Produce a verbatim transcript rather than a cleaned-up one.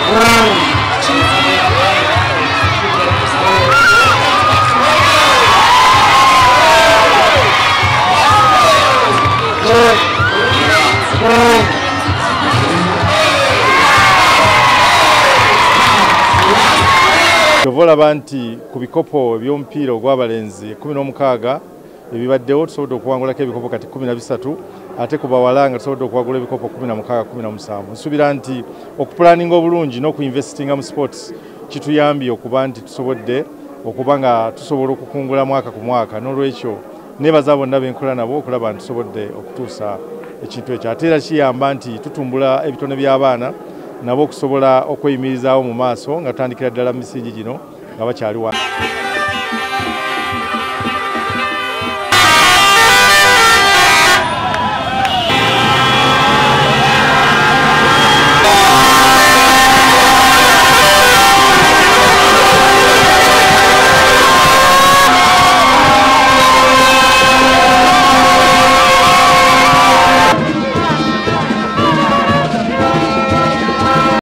Tuvolaba nti ku bikopo by'omupiira ogw'abalenzi kumi n'omukaaga ebibaddewo tusobodde okuwangulako ebikopo kati kumi na bisatu ate ku bawala nga tusobodde okuwagula ebikopo kumi na mukaaga kumi na musanvu. Nsuubira nti okupulaninga obulungi n'okuinvestinga mu sports kituyambye okuba nti tusobodde okuba nga tusobola okukungula mwaka ku mwaka, n'olwekyo neebaza bonna benkola nabo okulaba nti tusobodde okutuusa ekintu ekyo. Ate era kiyamba nti tutumbula ebitone by'abaana nabo okusobola okweyimirizaawo mu maaso nga tutandikira ddala mu misingi gino nga bakyali wa